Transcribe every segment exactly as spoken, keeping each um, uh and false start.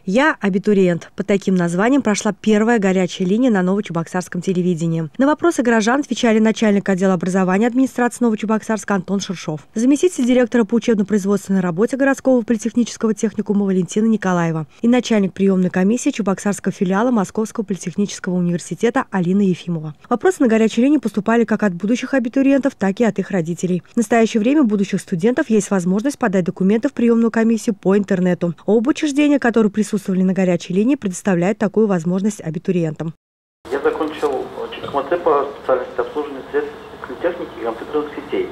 Я абитуриент. Под таким названием прошла первая горячая линия на Новочебоксарском телевидении. На вопросы горожан отвечали начальник отдела образования администрации Новочебоксарска Антон Шершов, заместитель директора по учебно-производственной работе городского политехнического техникума Валентина Николаева и начальник приемной комиссии Чебоксарского филиала Московского политехнического университета Алина Ефимова. Вопросы на горячей линии поступали как от будущих абитуриентов, так и от их родителей. В настоящее время у будущих студентов есть возможность подать документы в приемную комиссию по интернету. Оба учреждения, которые присутствовали на горячей линии, предоставляют такую возможность абитуриентам. Я закончил ЧКМТ по специальности обслуживания средств техники и компьютерных сетей.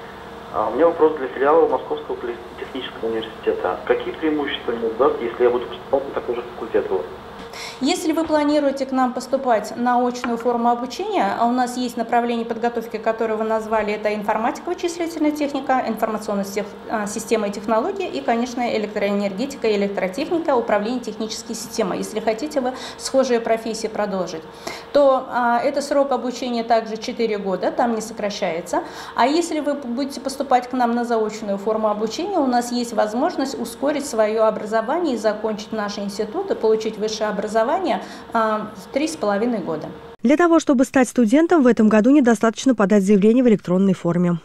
А у меня вопрос для филиала Московского политехнического университета. Какие преимущества мне даст, если я буду поступать на такой же факультет? Если вы планируете к нам поступать на очную форму обучения, а у нас есть направление подготовки, которое вы назвали, это информатика, вычислительная техника, информационная система и технологии и, конечно, электроэнергетика и электротехника, управление технической системой. Если хотите вы схожие профессии продолжить, то а, это срок обучения также четыре года, там не сокращается. А если вы будете поступать к нам на заочную форму обучения, у нас есть возможность ускорить свое образование и закончить наш институт и получить высшее образование в три с половиной года. Для того, чтобы стать студентом, в этом году недостаточно подать заявление в электронной форме.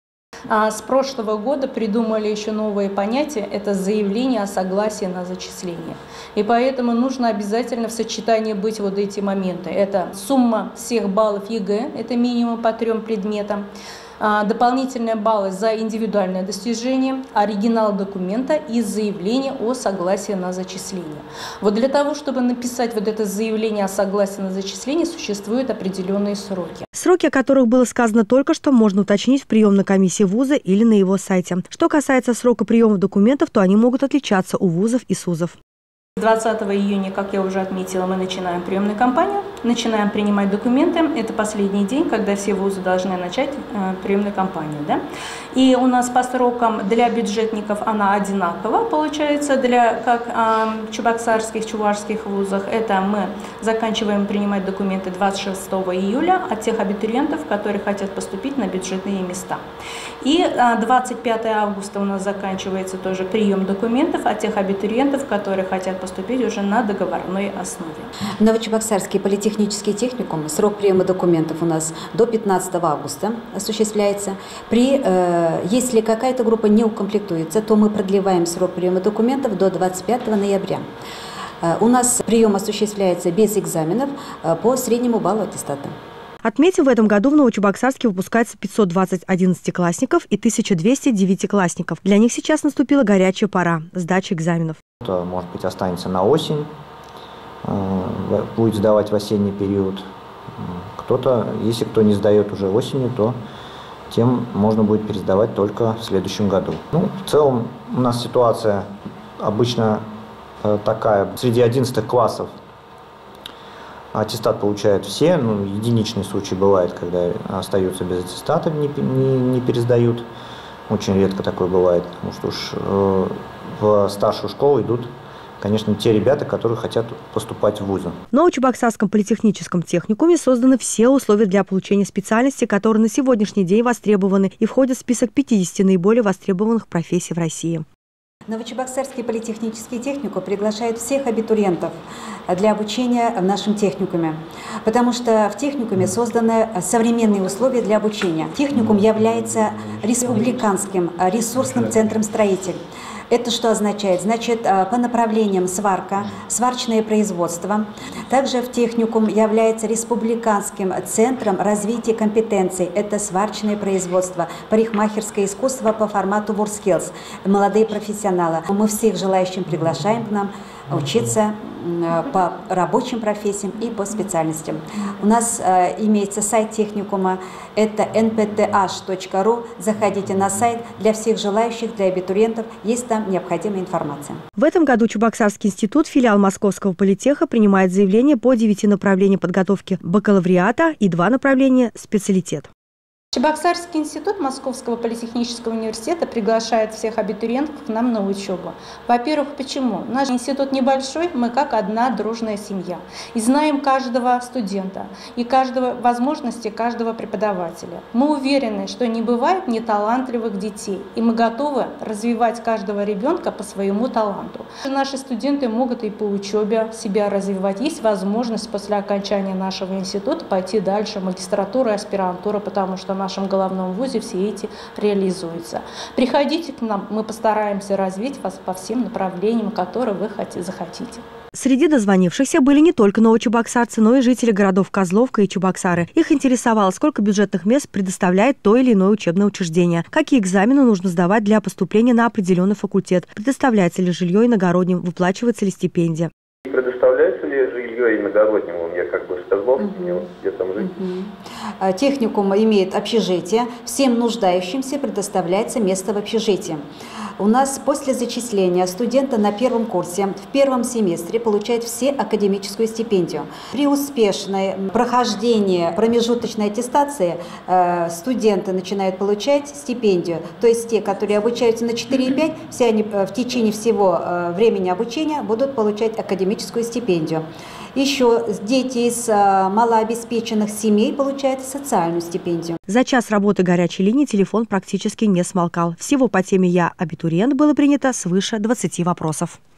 А с прошлого года придумали еще новые понятия, это заявление о согласии на зачисление. И поэтому нужно обязательно в сочетании быть вот эти моменты. Это сумма всех баллов ЕГЭ, это минимум по трем предметам. Дополнительные баллы за индивидуальное достижение, оригинал документа и заявление о согласии на зачисление. Вот для того, чтобы написать вот это заявление о согласии на зачисление, существуют определенные сроки. Сроки, о которых было сказано только что, можно уточнить в приемной комиссии вуза или на его сайте. Что касается срока приема документов, то они могут отличаться у вузов и СУЗов. двадцатого июня, как я уже отметила, мы начинаем приемную кампанию, начинаем принимать документы. Это последний день, когда все вузы должны начать э, приемную кампанию. Да? И у нас по срокам для бюджетников она одинакова, получается, для как э, чебоксарских, чувашских вузах. Это мы заканчиваем принимать документы двадцать шестого июля от тех абитуриентов, которые хотят поступить на бюджетные места. И э, двадцать пятого августа у нас заканчивается тоже прием документов от тех абитуриентов, которые хотят поступить уже на договорной основе. Новочебоксарский политехнический техникум, срок приема документов у нас до пятнадцатого августа осуществляется. При, э, если какая-то группа не укомплектуется, то мы продлеваем срок приема документов до двадцать пятого ноября. Э, у нас прием осуществляется без экзаменов э, по среднему баллу аттестата. Отметим, в этом году в Новочебоксарске выпускается пятьсот двадцать одиннадцатиклассников и тысяча двести девятиклассников. Для них сейчас наступила горячая пора – сдача экзаменов. Кто-то, может быть, останется на осень, будет сдавать в осенний период. Кто-то, если кто не сдает уже осенью, то тем можно будет пересдавать только в следующем году. Ну, в целом у нас ситуация обычно такая. Среди одиннадцатых классов аттестат получают все. Ну, единичный случай бывает, когда остаются без аттестата, не, не, не пересдают. Очень редко такое бывает, потому что уж э, в старшую школу идут, конечно, те ребята, которые хотят поступать в вузы. В Новочебоксарском политехническом техникуме созданы все условия для получения специальностей, которые на сегодняшний день востребованы и входят в список пятидесяти наиболее востребованных профессий в России. Новочебоксарский политехнический техникум приглашает всех абитуриентов для обучения в нашем техникуме, потому что в техникуме созданы современные условия для обучения. Техникум является республиканским ресурсным центром строитель. Это что означает? Значит, по направлениям сварка, сварочное производство. Также в техникум является республиканским центром развития компетенций. Это сварочное производство, парикмахерское искусство по формату WorldSkills, молодые профессионалы. Мы всех желающих приглашаем к нам учиться по рабочим профессиям и по специальностям. У нас э, имеется сайт техникума, это эн пэ тэ аш точка ру. Заходите на сайт, для всех желающих, для абитуриентов, есть там необходимая информация. В этом году Чебоксарский институт, филиал Московского политеха, принимает заявления по девяти направлениям подготовки бакалавриата и два направления специалитет. Чебоксарский институт Московского политехнического университета приглашает всех абитуриентов к нам на учебу. Во-первых, почему? Наш институт небольшой, мы как одна дружная семья. И знаем каждого студента и каждого, возможности каждого преподавателя. Мы уверены, что не бывает неталантливых детей, и мы готовы развивать каждого ребенка по своему таланту. Наши студенты могут и по учебе себя развивать. Есть возможность после окончания нашего института пойти дальше, магистратура, аспирантура, потому что в нашем головном вузе все эти реализуются. Приходите к нам, мы постараемся развить вас по всем направлениям, которые вы захотите. Среди дозвонившихся были не только новочебоксарцы, но и жители городов Козловка и Чебоксары. Их интересовало, сколько бюджетных мест предоставляет то или иное учебное учреждение, какие экзамены нужно сдавать для поступления на определенный факультет, предоставляется ли жилье иногородним, выплачивается ли стипендия. Предоставляется ли жилье иногородним? Я как бы с Козловки, мне вот где там жить. Техникум имеет общежитие. Всем нуждающимся предоставляется место в общежитии. У нас после зачисления студента на первом курсе в первом семестре получает все академическую стипендию. При успешной прохождении промежуточной аттестации студенты начинают получать стипендию. То есть те, которые обучаются на четыре и пять, все они в течение всего времени обучения будут получать академическую стипендию. Еще дети из малообеспеченных семей получают социальную стипендию. За час работы горячей линии телефон практически не смолкал. Всего по теме «Я абитуриент» было принято свыше двадцати вопросов.